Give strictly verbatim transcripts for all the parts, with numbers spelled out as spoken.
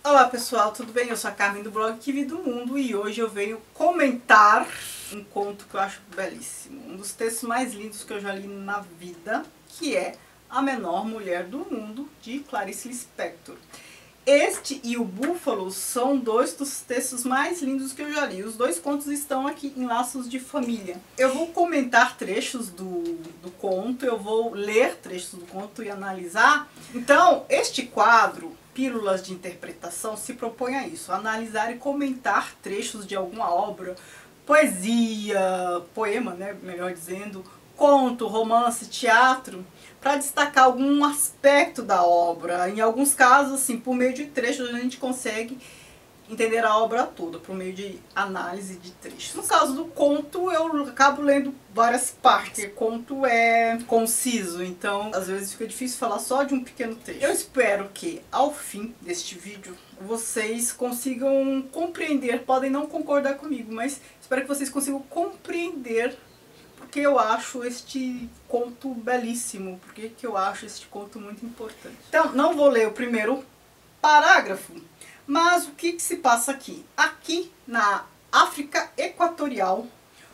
Olá pessoal, tudo bem? Eu sou a Carmen do blog Que Vi do Mundo e hoje eu venho comentar um conto que eu acho belíssimo. Um dos textos mais lindos que eu já li na vida, que é A Menor Mulher do Mundo, de Clarice Lispector. Este e o Búfalo são dois dos textos mais lindos que eu já li. Os dois contos estão aqui em Laços de Família. Eu vou comentar trechos do, do conto, eu vou ler trechos do conto e analisar. Então, este quadro, Pílulas de Interpretação, se propõe a isso, a analisar e comentar trechos de alguma obra, poesia, poema, né, melhor dizendo, conto, romance, teatro, para destacar algum aspecto da obra. Em alguns casos, assim, por meio de trechos, a gente consegue entender a obra toda, por meio de análise de trechos. No caso do conto, eu acabo lendo várias partes. O conto é conciso, então às vezes fica difícil falar só de um pequeno trecho. Eu espero que ao fim deste vídeo vocês consigam compreender, podem não concordar comigo, mas espero que vocês consigam compreender porque eu acho este conto belíssimo, porque que eu acho este conto muito importante. Então, não vou ler o primeiro parágrafo, mas o que, que se passa aqui? Aqui na África Equatorial,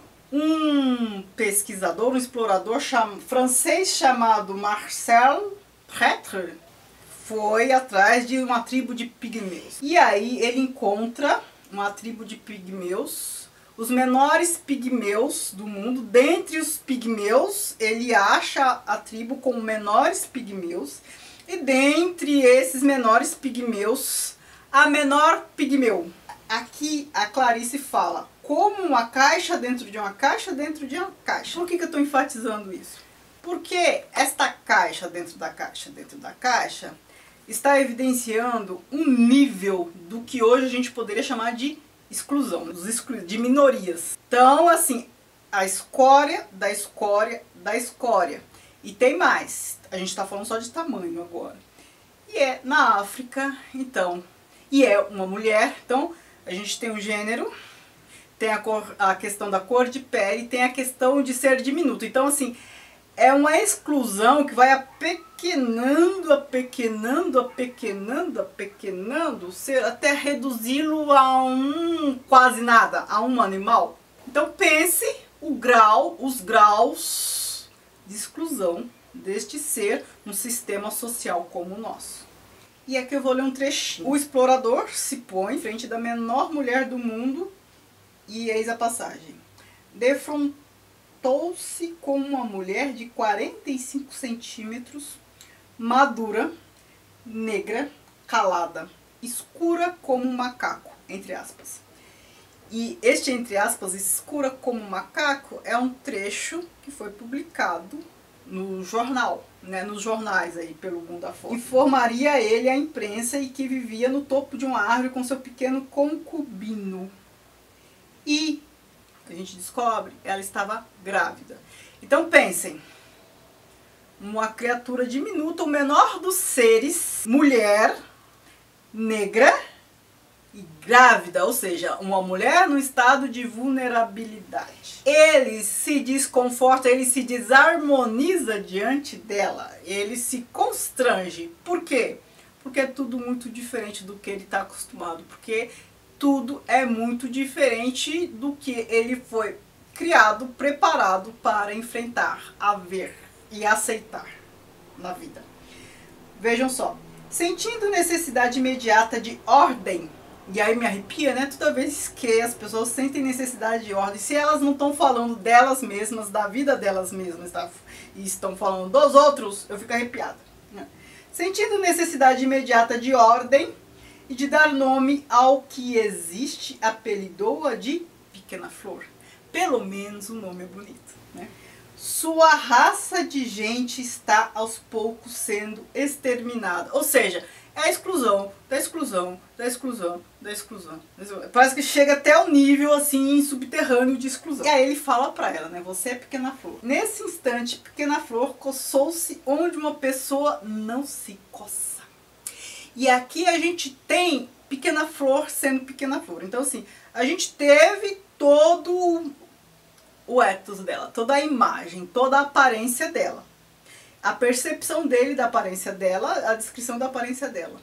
um pesquisador, um explorador cham, francês chamado Marcel Prétre foi atrás de uma tribo de pigmeus. E aí ele encontra uma tribo de pigmeus, os menores pigmeus do mundo. Dentre os pigmeus, ele acha a tribo com menores pigmeus. E dentre esses menores pigmeus, a menor pigmeu. Aqui a Clarice fala, como uma caixa dentro de uma caixa dentro de uma caixa. Por que, que eu estou enfatizando isso? Porque esta caixa dentro da caixa dentro da caixa está evidenciando um nível do que hoje a gente poderia chamar de exclusão, de minorias. Então, assim, a escória da escória da escória. E tem mais, a gente está falando só de tamanho agora. E é na África, então, e é uma mulher, então a gente tem o gênero, tem a, cor, a questão da cor de pele, tem a questão de ser diminuto. Então, assim, é uma exclusão que vai apequenando, apequenando, apequenando, apequenando, até reduzi-lo a um quase nada, a um animal. Então pense o grau, os graus de exclusão deste ser, um sistema social como o nosso. E aqui eu vou ler um trechinho. O explorador se põe em frente da menor mulher do mundo e eis a passagem. Defrontou-se com uma mulher de quarenta e cinco centímetros, madura, negra, calada, escura como um macaco, entre aspas. E este, entre aspas, escura como um macaco, é um trecho que foi publicado no jornal, né, nos jornais aí pelo mundo afora. Informaria ele a imprensa e que vivia no topo de uma árvore com seu pequeno concubino. E a gente descobre, ela estava grávida. Então pensem, uma criatura diminuta, o menor dos seres, mulher, negra e grávida, ou seja, uma mulher no estado de vulnerabilidade. Ele se desconforta, ele se desarmoniza diante dela, ele se constrange. Por quê? Porque é tudo muito diferente do que ele está acostumado, porque tudo é muito diferente do que ele foi criado, preparado para enfrentar, a ver e aceitar na vida. Vejam só, sentindo necessidade imediata de ordem, e aí me arrepia, né? Toda vez que as pessoas sentem necessidade de ordem, se elas não estão falando delas mesmas, da vida delas mesmas, tá? E estão falando dos outros, eu fico arrepiada, né? Sentindo necessidade imediata de ordem e de dar nome ao que existe, apelidou-a de Pequena Flor. Pelo menos o nome é bonito, né? Sua raça de gente está aos poucos sendo exterminada. Ou seja, é a exclusão, da exclusão, da exclusão, da exclusão. Parece que chega até o nível assim subterrâneo de exclusão. E aí ele fala pra ela, né? Você é Pequena Flor. Nesse instante, Pequena Flor coçou-se onde uma pessoa não se coça. E aqui a gente tem Pequena Flor sendo Pequena Flor. Então assim, a gente teve todo o ethos dela, toda a imagem, toda a aparência dela. A percepção dele da aparência dela, a descrição da aparência dela.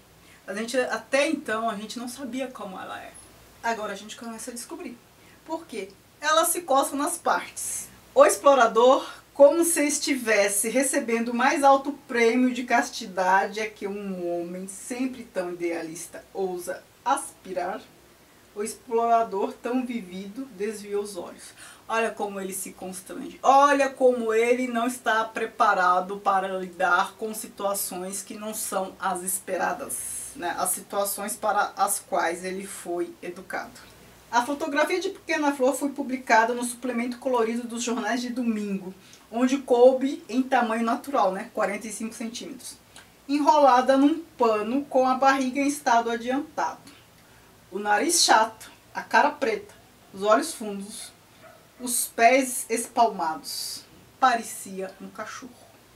A gente, até então, a gente não sabia como ela é. Agora a gente começa a descobrir. Por quê? Ela se coça nas partes. O explorador, como se estivesse recebendo o mais alto prêmio de castidade a que um homem sempre tão idealista ousa aspirar, o explorador tão vivido desviou os olhos. Olha como ele se constrange. Olha como ele não está preparado para lidar com situações que não são as esperadas, né? As situações para as quais ele foi educado. A fotografia de Pequena Flor foi publicada no suplemento colorido dos jornais de domingo, onde coube em tamanho natural, né? quarenta e cinco centímetros. Enrolada num pano com a barriga em estado adiantado. O nariz chato, a cara preta, os olhos fundos, os pés espalmados. Parecia um cachorro.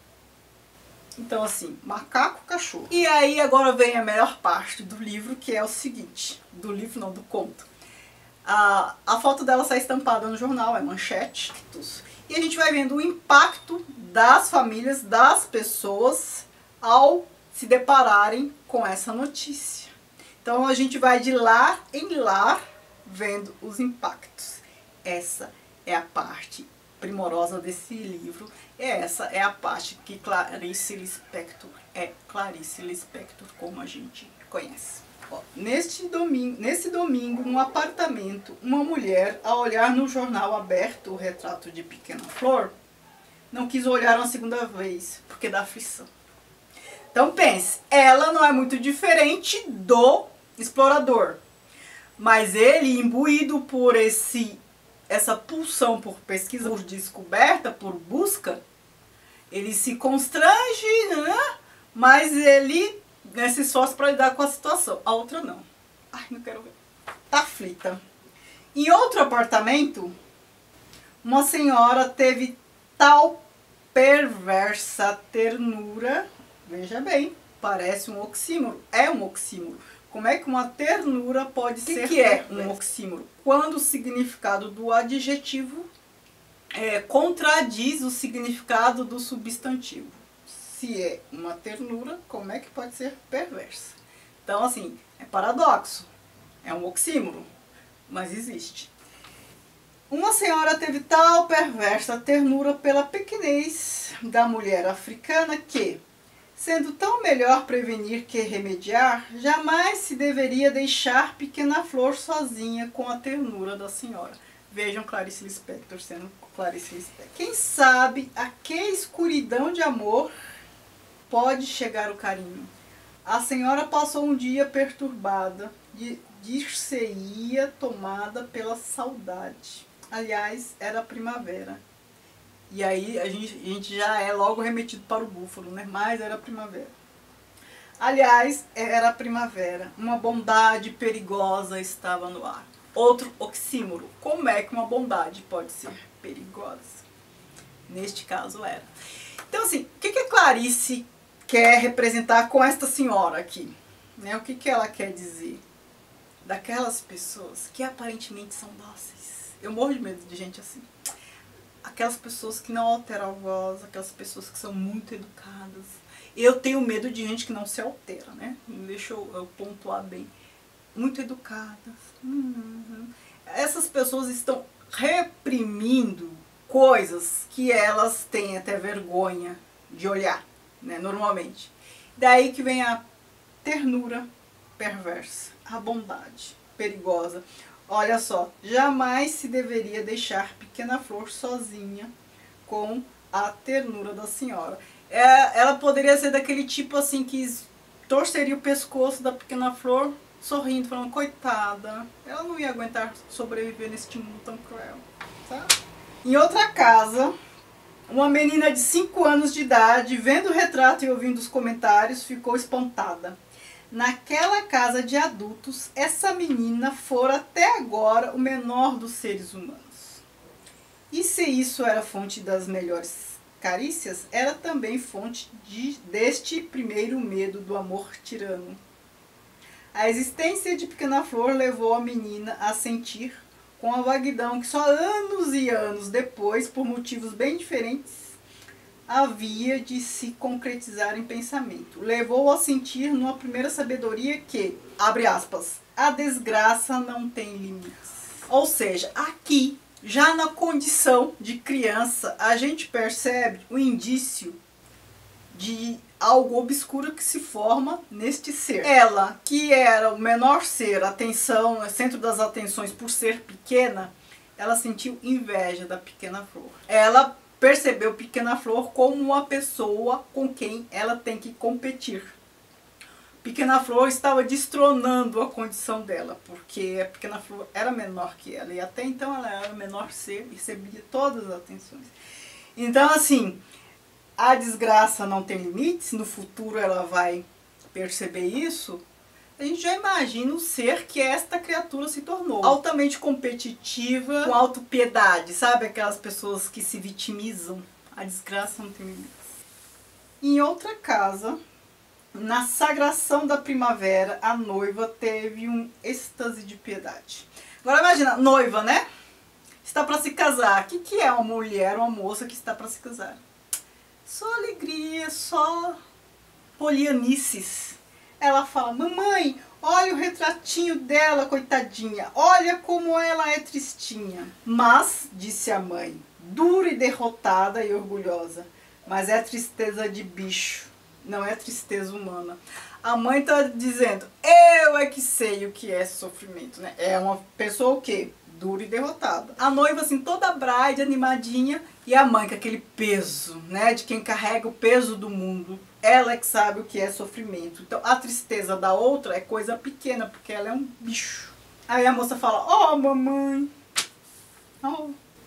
Então assim, macaco, cachorro. E aí agora vem a melhor parte do livro, que é o seguinte. Do livro não, do conto. A, a foto dela sai estampada no jornal, é manchete. E a gente vai vendo o impacto das famílias, das pessoas, ao se depararem com essa notícia. Então a gente vai de lar em lar vendo os impactos. Essa é a parte primorosa desse livro. E essa é a parte que Clarice Lispector é Clarice Lispector, como a gente conhece. Ó, neste domingo, nesse domingo, num apartamento, uma mulher, ao olhar no jornal aberto o retrato de Pequena Flor, não quis olhar uma segunda vez, porque dá aflição. Então pense, ela não é muito diferente do explorador, mas ele, imbuído por esse, essa pulsão por pesquisa, por descoberta, por busca, ele se constrange, né? Mas ele né, se esforça para lidar com a situação. A outra não. Ai, não quero ver. Tá aflita. Em outro apartamento, uma senhora teve tal perversa ternura, veja bem, parece um oxímoro, é um oxímoro. Como é que uma ternura pode que ser? O que é um oxímoro? Quando o significado do adjetivo é, contradiz o significado do substantivo. Se é uma ternura, como é que pode ser perversa? Então, assim, é paradoxo, é um oxímoro, mas existe. Uma senhora teve tal perversa ternura pela pequenez da mulher africana que, sendo tão melhor prevenir que remediar, jamais se deveria deixar Pequena Flor sozinha com a ternura da senhora. Vejam Clarice Lispector sendo Clarice Lispector. Quem sabe a que escuridão de amor pode chegar o carinho? A senhora passou um dia perturbada, dir-se-ia tomada pela saudade. Aliás, era primavera. E aí a gente, a gente já é logo remetido para o búfalo, né? Mas era primavera. Aliás, era primavera. Uma bondade perigosa estava no ar. Outro oxímoro. Como é que uma bondade pode ser perigosa? Neste caso era. Então assim, o que, que a Clarice quer representar com esta senhora aqui? Né? O que, que ela quer dizer? Daquelas pessoas que aparentemente são dóceis. Eu morro de medo de gente assim. Aquelas pessoas que não alteram a voz, aquelas pessoas que são muito educadas. Eu tenho medo de gente que não se altera, né? Deixa eu, eu pontuar bem. Muito educadas. Uhum. Essas pessoas estão reprimindo coisas que elas têm até vergonha de olhar, né? Normalmente. Daí que vem a ternura perversa, a bondade perigosa. Olha só, jamais se deveria deixar Pequena Flor sozinha com a ternura da senhora. É, ela poderia ser daquele tipo assim que torceria o pescoço da Pequena Flor, sorrindo, falando, coitada, ela não ia aguentar sobreviver neste mundo tão cruel. Tá? Em outra casa, uma menina de cinco anos de idade, vendo o retrato e ouvindo os comentários, ficou espantada. Naquela casa de adultos, essa menina fora até agora o menor dos seres humanos. E se isso era fonte das melhores carícias, era também fonte de, deste primeiro medo do amor tirano. A existência de Pequena Flor levou a menina a sentir, com a vaguidão que só anos e anos depois, por motivos bem diferentes, havia de se concretizar em pensamento. Levou a sentir numa primeira sabedoria que, abre aspas, a desgraça não tem limites. Ou seja, aqui, já na condição de criança, a gente percebe o indício de algo obscuro que se forma neste ser. Ela, que era o menor ser, atenção, centro das atenções por ser pequena, ela sentiu inveja da pequena flor. Ela percebeu Pequena Flor como uma pessoa com quem ela tem que competir. Pequena Flor estava destronando a condição dela, porque a Pequena Flor era menor que ela, e até então ela era o menor ser e recebia todas as atenções. Então, assim, a desgraça não tem limites, no futuro ela vai perceber isso. A gente já imagina o ser que esta criatura se tornou. Altamente competitiva, com autopiedade, sabe? Aquelas pessoas que se vitimizam. A desgraça não tem limites. Em outra casa, na sagração da primavera, a noiva teve um êxtase de piedade. Agora imagina, noiva, né? Está para se casar. O que, que é uma mulher, uma moça que está para se casar? Só alegria, só polianices. Ela fala, mamãe, olha o retratinho dela, coitadinha. Olha como ela é tristinha. Mas, disse a mãe, dura e derrotada e orgulhosa. Mas é tristeza de bicho, não é tristeza humana. A mãe está dizendo, eu é que sei o que é sofrimento, né? É uma pessoa o quê? Dura e derrotada. A noiva assim toda bride, animadinha, e a mãe com aquele peso, né? De quem carrega o peso do mundo. Ela é que sabe o que é sofrimento. Então a tristeza da outra é coisa pequena, porque ela é um bicho. Aí a moça fala, ó, oh, mamãe. Oh.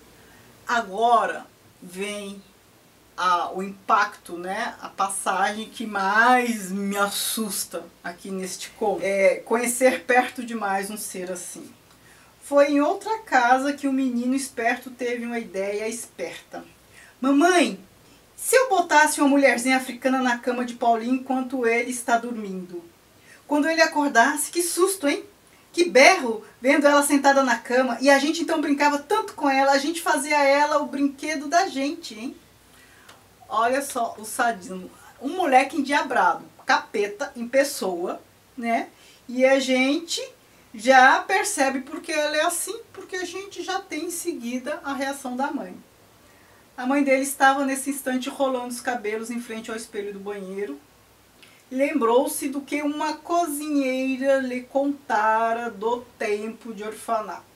Agora vem a, o impacto, né? A passagem que mais me assusta aqui neste conto. É conhecer perto demais um ser assim. Foi em outra casa que o menino esperto teve uma ideia esperta. Mamãe, se eu botasse uma mulherzinha africana na cama de Paulinho enquanto ele está dormindo? Quando ele acordasse, que susto, hein? Que berro, vendo ela sentada na cama. E a gente então brincava tanto com ela, a gente fazia ela o brinquedo da gente, hein? Olha só o sadismo. Um moleque endiabrado, capeta em pessoa, né? E a gente já percebe porque ele é assim, porque a gente já tem em seguida a reação da mãe. A mãe dele estava nesse instante rolando os cabelos em frente ao espelho do banheiro. Lembrou-se do que uma cozinheira lhe contara do tempo de orfanato.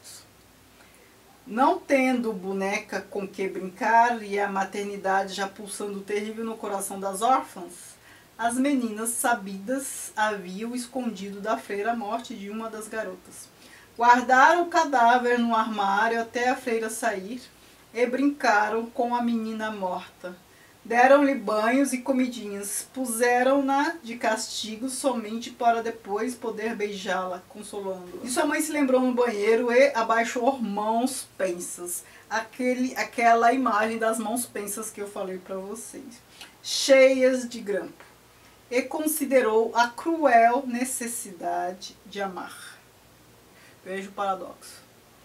Não tendo boneca com que brincar e a maternidade já pulsando terrível no coração das órfãs, as meninas sabidas haviam escondido da freira a morte de uma das garotas. Guardaram o cadáver no armário até a freira sair e brincaram com a menina morta. Deram-lhe banhos e comidinhas, puseram-na de castigo somente para depois poder beijá-la, consolando-a. E sua mãe se lembrou no banheiro e abaixou mãos pensas. Aquele, aquela imagem das mãos pensas que eu falei para vocês, cheias de grampo. E considerou a cruel necessidade de amar. Veja o paradoxo.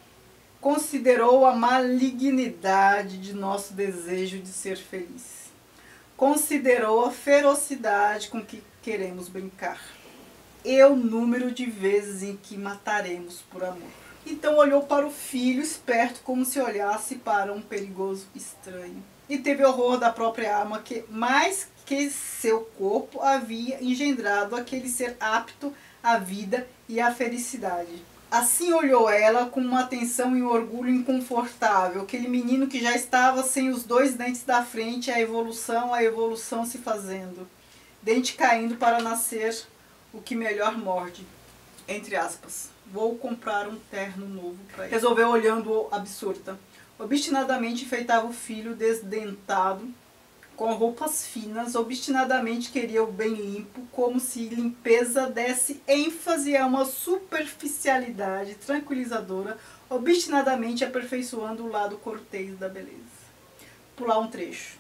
Considerou a malignidade de nosso desejo de ser feliz. Considerou a ferocidade com que queremos brincar. E o número de vezes em que mataremos por amor. Então olhou para o filho esperto como se olhasse para um perigoso estranho. E teve horror da própria alma que, mais que seu corpo, havia engendrado aquele ser apto à vida e à felicidade. Assim olhou ela com uma atenção e um orgulho inconfortável, aquele menino que já estava sem os dois dentes da frente, a evolução, a evolução se fazendo, dente caindo para nascer o que melhor morde, entre aspas. Vou comprar um terno novo para ele. Resolveu olhando absurda. Obstinadamente enfeitava o filho desdentado, com roupas finas, obstinadamente queria o bem limpo, como se limpeza desse ênfase a uma superficialidade tranquilizadora, obstinadamente aperfeiçoando o lado cortês da beleza. Pular um trecho.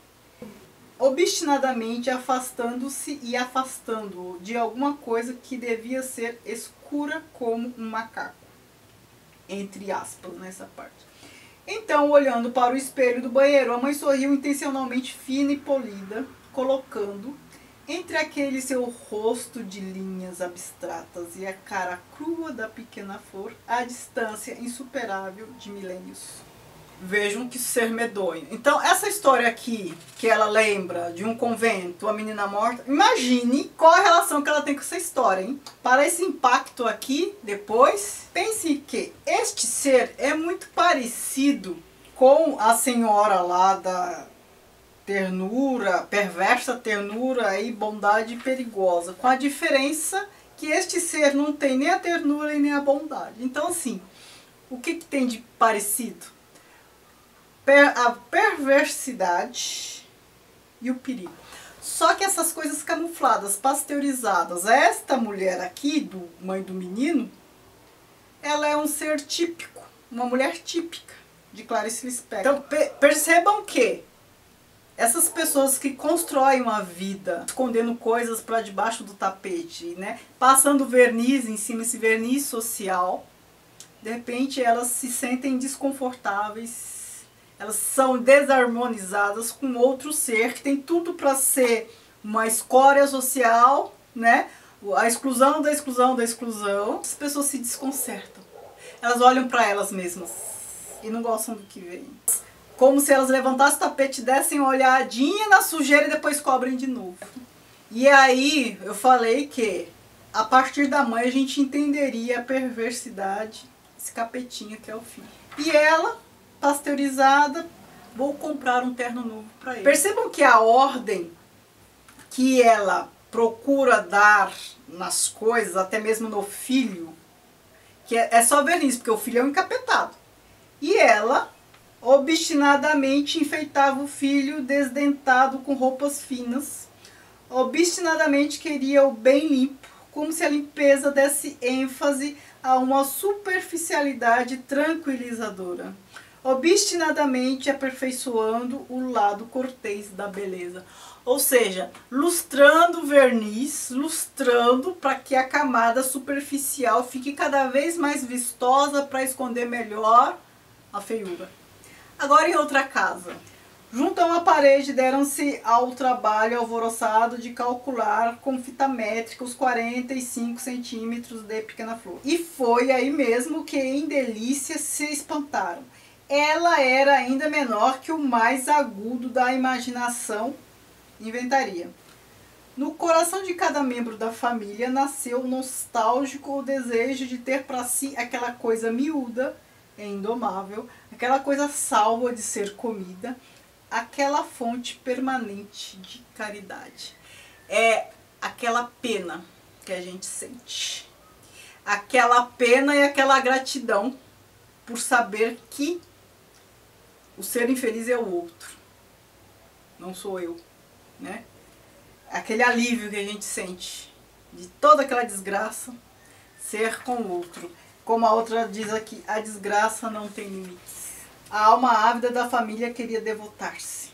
Obstinadamente afastando-se e afastando-o de alguma coisa que devia ser escura como um macaco. Entre aspas, nessa parte. Então, olhando para o espelho do banheiro, a mãe sorriu intencionalmente fina e polida, colocando entre aquele seu rosto de linhas abstratas e a cara crua da pequena flor a distância insuperável de milênios. Vejam que ser medonho. Então, essa história aqui, que ela lembra de um convento, a menina morta, imagine qual a relação que ela tem com essa história, hein? Para esse impacto aqui, depois, pense que este ser é muito parecido com a senhora lá da ternura, perversa ternura e bondade perigosa, com a diferença que este ser não tem nem a ternura e nem a bondade. Então, assim, o que, que tem de parecido? A perversidade e o perigo. Só que essas coisas camufladas, pasteurizadas, esta mulher aqui, do mãe do menino, ela é um ser típico, uma mulher típica de Clarice Lispector. Então percebam que essas pessoas que constroem uma vida escondendo coisas para debaixo do tapete, né, passando verniz em cima, esse verniz social, de repente elas se sentem desconfortáveis. Elas são desarmonizadas com outro ser que tem tudo para ser uma escória social, né? A exclusão da exclusão da exclusão. As pessoas se desconcertam. Elas olham para elas mesmas e não gostam do que veem. Como se elas levantassem o tapete, dessem uma olhadinha na sujeira e depois cobrem de novo. E aí eu falei que a partir da mãe a gente entenderia a perversidade, esse capetinho que é o filho. E ela, pasteurizada, vou comprar um terno novo para ele. Percebam que a ordem que ela procura dar nas coisas, até mesmo no filho, que é, é só verniz, porque o filho é um encapetado. E ela obstinadamente enfeitava o filho desdentado com roupas finas, obstinadamente queria o bem limpo, como se a limpeza desse ênfase a uma superficialidade tranquilizadora, obstinadamente aperfeiçoando o lado cortês da beleza. Ou seja, lustrando o verniz, lustrando para que a camada superficial fique cada vez mais vistosa para esconder melhor a feiura. Agora em outra casa. Junto a uma parede deram-se ao trabalho alvoroçado de calcular com fita métrica os quarenta e cinco centímetros de pequena flor. E foi aí mesmo que em delícia se espantaram. Ela era ainda menor que o mais agudo da imaginação inventaria. No coração de cada membro da família nasceu nostálgico o desejo de ter para si aquela coisa miúda e indomável, aquela coisa salva de ser comida, aquela fonte permanente de caridade. É aquela pena que a gente sente. Aquela pena e aquela gratidão por saber que o ser infeliz é o outro, não sou eu, né? Aquele alívio que a gente sente de toda aquela desgraça ser com o outro. Como a outra diz aqui, a desgraça não tem limites. A alma ávida da família queria devotar-se.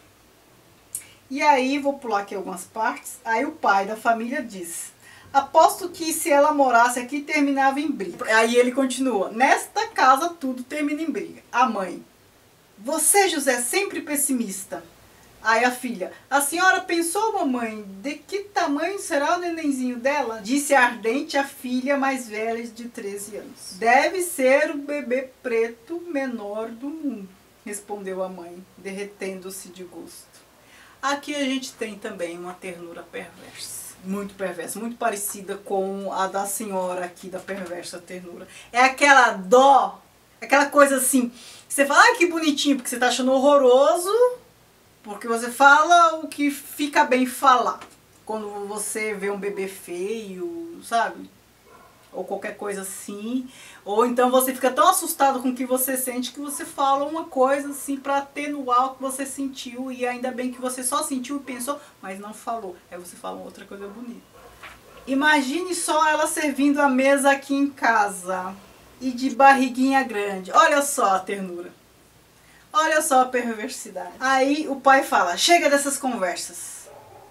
E aí, vou pular aqui algumas partes, aí o pai da família diz: aposto que se ela morasse aqui terminava em briga. Aí ele continua: nesta casa tudo termina em briga. A mãe: você, José, sempre pessimista. Aí a filha: a senhora pensou, mamãe, de que tamanho será o nenenzinho dela? Disse ardente a filha mais velha de treze anos. Deve ser o bebê preto menor do mundo, respondeu a mãe, derretendo-se de gosto. Aqui a gente tem também uma ternura perversa, muito perversa, muito parecida com a da senhora aqui, da perversa ternura. É aquela dó, aquela coisa assim, que você fala, ah, que bonitinho, porque você tá achando horroroso, porque você fala o que fica bem falar. Quando você vê um bebê feio, sabe? Ou qualquer coisa assim. Ou então você fica tão assustado com o que você sente que você fala uma coisa assim para atenuar o que você sentiu. E ainda bem que você só sentiu e pensou, mas não falou. Aí você fala outra coisa bonita. Imagine só ela servindo a mesa aqui em casa. E de barriguinha grande. Olha só a ternura. Olha só a perversidade. Aí o pai fala: chega dessas conversas.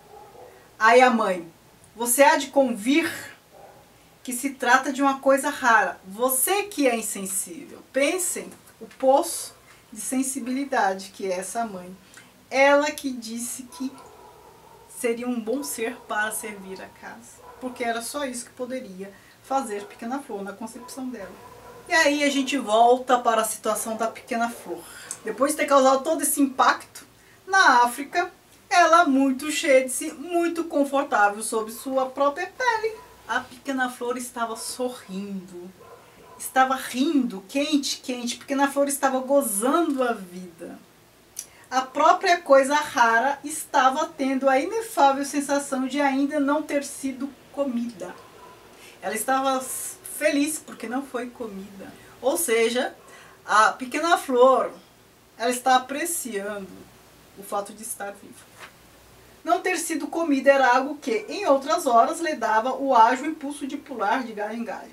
Aí a mãe: você há de convir que se trata de uma coisa rara. Você que é insensível. Pensem, o poço de sensibilidade, que é essa mãe. Ela que disse que seria um bom ser para servir a casa, porque era só isso que poderia fazer Pequena Flor na concepção dela. E aí a gente volta para a situação da Pequena Flor. Depois de ter causado todo esse impacto na África, ela muito cheia de si, muito confortável sob sua própria pele. A Pequena Flor estava sorrindo, estava rindo, quente, quente. Pequena Flor estava gozando a vida. A própria coisa rara estava tendo a inefável sensação de ainda não ter sido comida. Ela estava feliz porque não foi comida. Ou seja, a Pequena Flor, ela está apreciando o fato de estar viva. Não ter sido comida era algo que, em outras horas, lhe dava o ágil impulso de pular de galho em galho.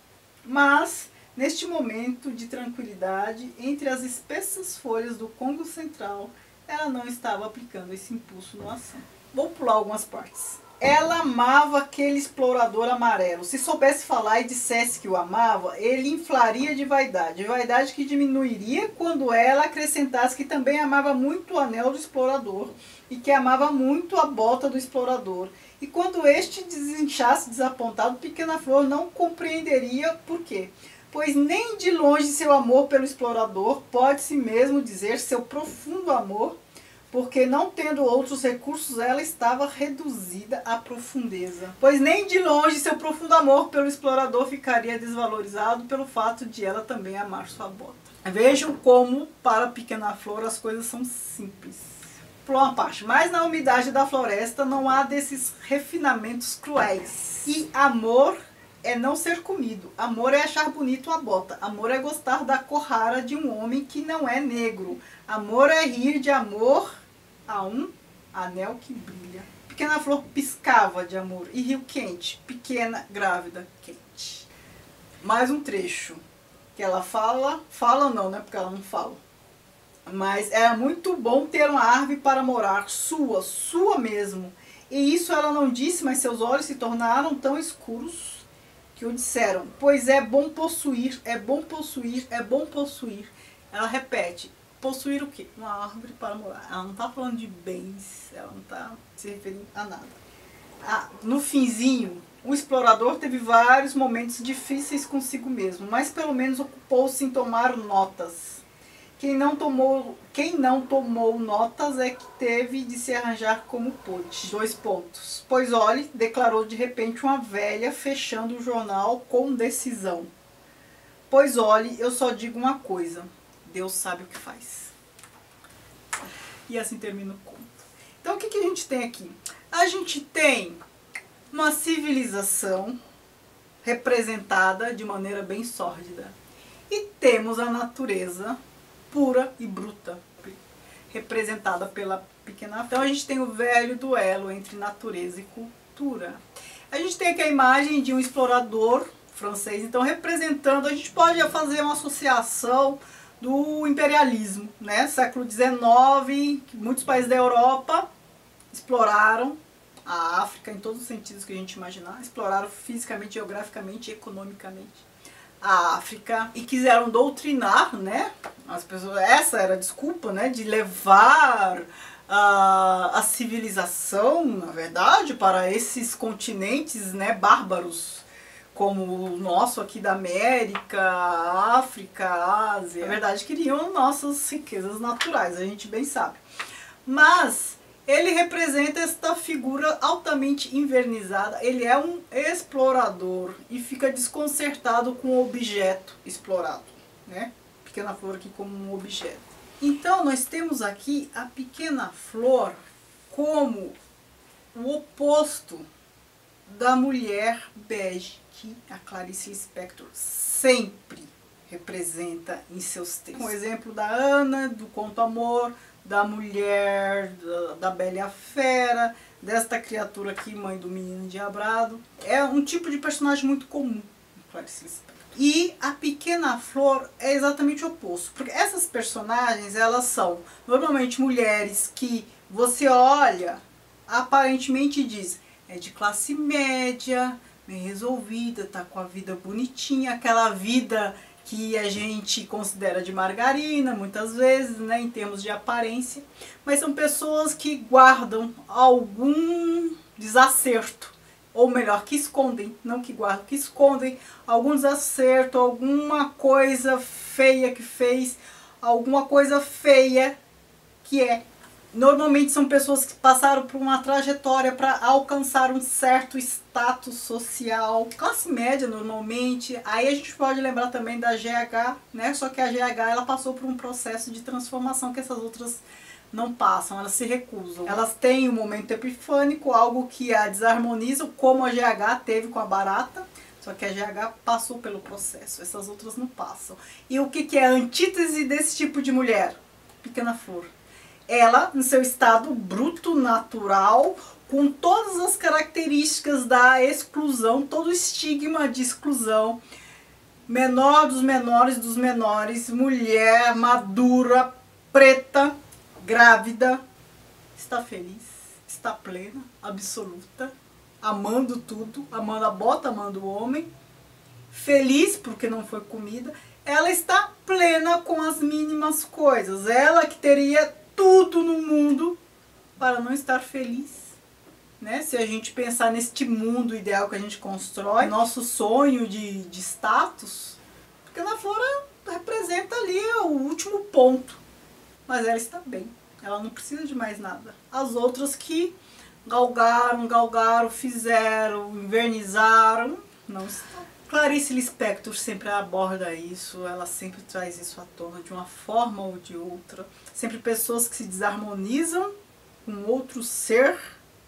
Mas, neste momento de tranquilidade, entre as espessas folhas do Congo Central, ela não estava aplicando esse impulso no ação. Vou pular algumas partes. Ela amava aquele explorador amarelo. Se soubesse falar e dissesse que o amava, ele inflaria de vaidade. Vaidade que diminuiria quando ela acrescentasse que também amava muito o anel do explorador e que amava muito a bota do explorador. E quando este desinchasse desapontado, Pequena Flor não compreenderia por quê. Pois nem de longe seu amor pelo explorador pode-se mesmo dizer seu profundo amor, porque não tendo outros recursos, ela estava reduzida à profundeza. Pois nem de longe seu profundo amor pelo explorador ficaria desvalorizado pelo fato de ela também amar sua bota. Vejam como, para Pequena Flor, as coisas são simples. Por uma parte, mas na umidade da floresta não há desses refinamentos cruéis. E amor é não ser comido. Amor é achar bonito a bota. Amor é gostar da cor rara de um homem que não é negro. Amor é rir de amor a um anel que brilha. Pequena Flor piscava de amor e riu quente. Pequena, grávida, quente. Mais um trecho que ela fala. Fala não, né? Porque ela não fala. Mas era muito bom ter uma árvore para morar. Sua, sua mesmo. E isso ela não disse, mas seus olhos se tornaram tão escuros que o disseram, pois é bom possuir, é bom possuir, é bom possuir. Ela repete, possuir o quê? Uma árvore para morar. Ela não está falando de bens, ela não está se referindo a nada. Ah, no finzinho, o explorador teve vários momentos difíceis consigo mesmo, mas pelo menos ocupou-se em tomar notas. Quem não, tomou, quem não tomou notas é que teve de se arranjar como pôde. Dois pontos. Pois olhe, declarou de repente uma velha, fechando o jornal com decisão. Pois olhe, eu só digo uma coisa. Deus sabe o que faz. E assim termina o conto. Então o que, que a gente tem aqui? A gente tem uma civilização representada de maneira bem sórdida. E temos a natureza pura e bruta, representada pela Pequena Flor. Então a gente tem o velho duelo entre natureza e cultura. A gente tem aqui a imagem de um explorador francês, então representando, a gente pode fazer uma associação do imperialismo, né? Século dezenove, que muitos países da Europa exploraram a África em todos os sentidos que a gente imaginar, exploraram fisicamente, geograficamente e economicamente a África e quiseram doutrinar, né, as pessoas, essa era a desculpa, né, de levar a, a civilização, na verdade, para esses continentes, né, bárbaros, como o nosso aqui da América, África, Ásia. Na verdade, queriam nossas riquezas naturais, a gente bem sabe. Mas ele representa esta figura altamente invernizada. Ele é um explorador e fica desconcertado com o objeto explorado, né? Pequena Flor aqui como um objeto. Então nós temos aqui a Pequena Flor como o oposto da mulher bege que a Clarice Lispector sempre representa em seus textos. Um exemplo da Ana, do Conto Amor, da mulher, da, da Bela e a Fera, desta criatura aqui, mãe do menino endiabrado. É um tipo de personagem muito comum em Clarice Lispector. E a Pequena Flor é exatamente o oposto, porque essas personagens, elas são normalmente mulheres que você olha, aparentemente diz, é de classe média, bem resolvida, tá com a vida bonitinha, aquela vida que a gente considera de margarina, muitas vezes, né, em termos de aparência, mas são pessoas que guardam algum desacerto, ou melhor, que escondem, não que guardam, que escondem algum desacerto, alguma coisa feia que fez, alguma coisa feia que é. Normalmente são pessoas que passaram por uma trajetória para alcançar um certo status social, classe média normalmente. Aí a gente pode lembrar também da G H, né? Só que a G H ela passou por um processo de transformação que essas outras não passam, elas se recusam. Elas têm um momento epifânico, algo que a desarmoniza, como a G H teve com a barata, só que a G H passou pelo processo, essas outras não passam. E o que, que é a antítese desse tipo de mulher? Pequena Flor. Ela, no seu estado bruto, natural, com todas as características da exclusão, todo o estigma de exclusão, menor dos menores dos menores, mulher, madura, preta, grávida, está feliz, está plena, absoluta, amando tudo, amando a bota, amando o homem, feliz porque não foi comida. Ela está plena com as mínimas coisas, ela que teria tudo no mundo para não estar feliz, né? Se a gente pensar neste mundo ideal que a gente constrói, nosso sonho de, de status, porque a Flora representa ali o último ponto, mas ela está bem, ela não precisa de mais nada. As outras que galgaram, galgaram, fizeram, invernizaram, não estão. Clarice Lispector sempre aborda isso, ela sempre traz isso à tona de uma forma ou de outra. Sempre pessoas que se desarmonizam com outro ser,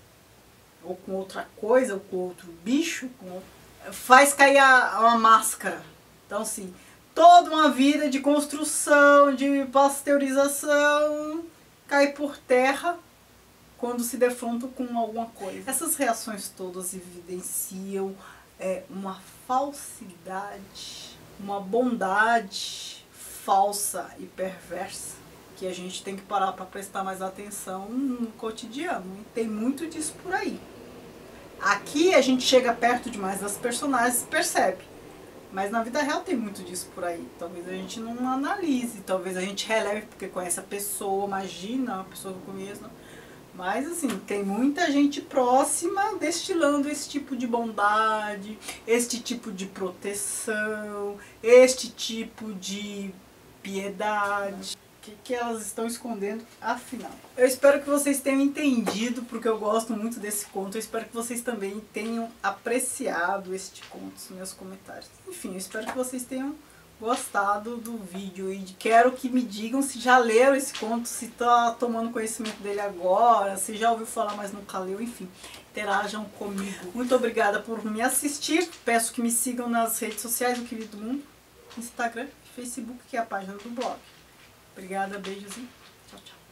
ou com outra coisa, ou com outro bicho, com... faz cair a, uma máscara. Então, assim, toda uma vida de construção, de pasteurização, cai por terra quando se defrontam com alguma coisa. Essas reações todas evidenciam é, uma falsidade, uma bondade falsa e perversa que a gente tem que parar para prestar mais atenção no cotidiano. E tem muito disso por aí. Aqui a gente chega perto demais das personagens e percebe. Mas na vida real tem muito disso por aí. Talvez a gente não analise, talvez a gente releve porque conhece a pessoa, imagina a pessoa que eu conheço. Não. Mas assim, tem muita gente próxima destilando esse tipo de bondade, este tipo de proteção, este tipo de piedade. O que, que elas estão escondendo, afinal? Eu espero que vocês tenham entendido, porque eu gosto muito desse conto. Eu espero que vocês também tenham apreciado este conto nos meus comentários. Enfim, eu espero que vocês tenham gostado do vídeo e quero que me digam se já leram esse conto, se tá tomando conhecimento dele agora, se já ouviu falar, mas nunca leu, enfim, interajam comigo. Muito obrigada por me assistir, peço que me sigam nas redes sociais do Querido Mundo, Instagram e Facebook, que é a página do blog. Obrigada, beijos e tchau, tchau.